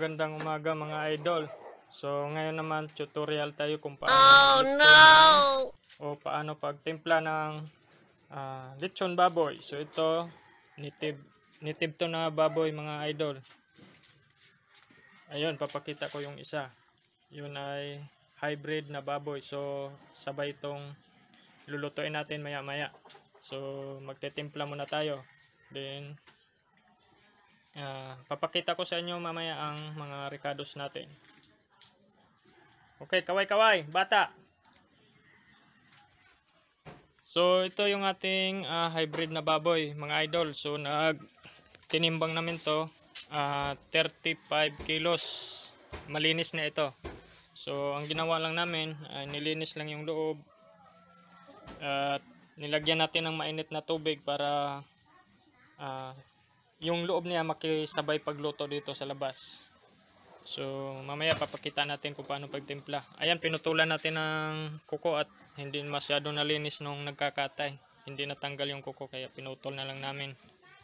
magandang umaga mga idol. So ngayon naman tutorial tayo kung paano o paano pagtimpla ng lechon baboy. So ito native to na baboy mga idol. Ayun, papakita ko yung isa. Yun ay hybrid na baboy. So sabay itong lulutuin natin maya maya. So magtitimpla muna tayo. Then papakita ko sa inyo mamaya ang mga ricados natin. Okay, kaway bata. So ito yung ating hybrid na baboy mga idol. So tinimbang namin to 35 kilos. Malinis na ito. So ang ginawa lang namin nilinis lang yung loob at nilagyan natin ng mainit na tubig para yung loob niya makisabay pagluto dito sa labas. So mamaya papakita natin kung paano pagtimpla. Ayan, pinutulan natin ng kuko at hindi masyado nalinis nung nagkakatay. Hindi natanggal yung kuko kaya pinutol na lang namin.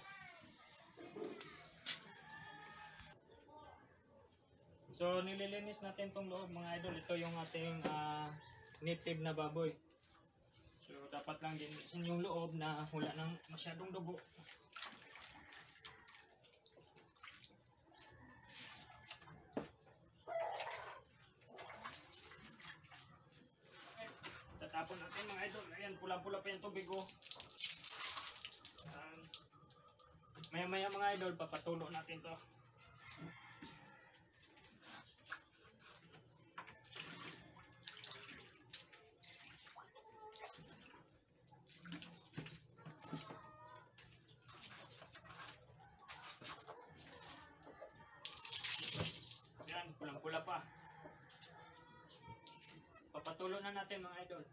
So nililinis natin tong loob mga idol. Ito yung ating native na baboy. So dapat lang linisin yung loob na wala nang masyadong dugo. Tatapon natin mga idol. Ayan, pula-pula pa yung tubig oh. Maya-maya mga idol, papatulo natin to. Ayan, pulang-pula pa. Papatulo na natin mga idol.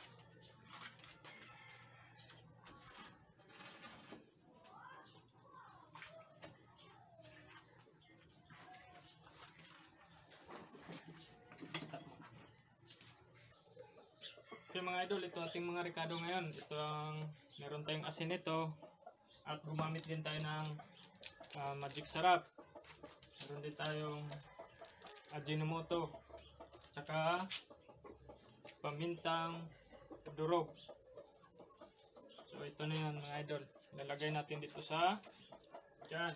Okay mga idol, ito ating mga ricado ngayon. Ito ang meron tayong asin ito at gumamit din tayo ng magic sarap. Meron din tayong Ajinomoto tsaka pamintang durog. So ito na yan mga idol. Lalagay natin dito sa dyan.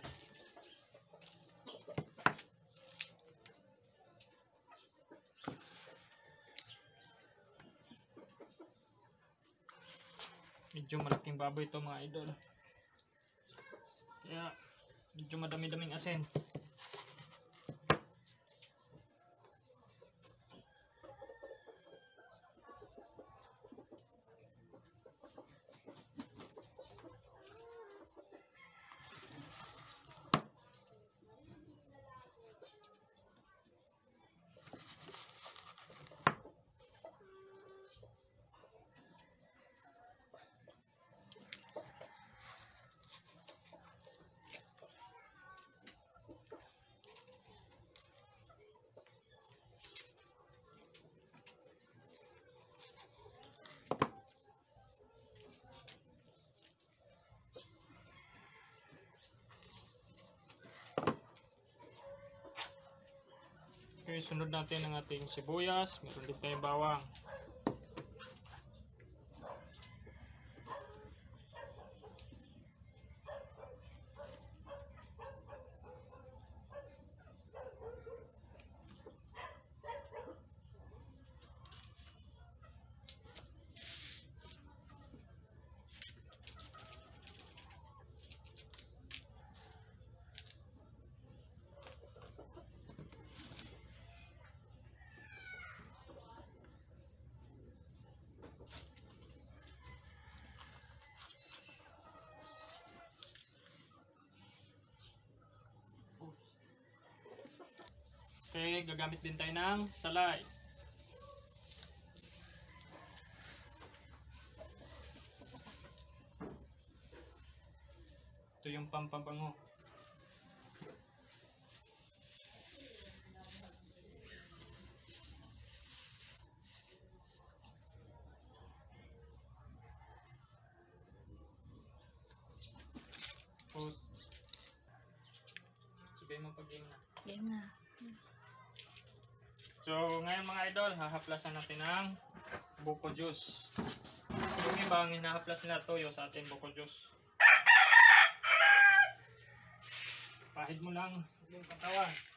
Medyo malaking baboy ito mga idol. Kaya medyo madami-daming asin. Okay, sunod natin ang ating sibuyas. Meron din tayong bawang. Okay, gagamit din tayo ng salay. Ito yung pampabango. Sige mo pag-game na. Game na. So, ngayon mga idol, hahaplasan natin ng buko juice. Yung ibang hinahaplas nila toyo sa ating buko juice. Pahid mo lang yung katawan.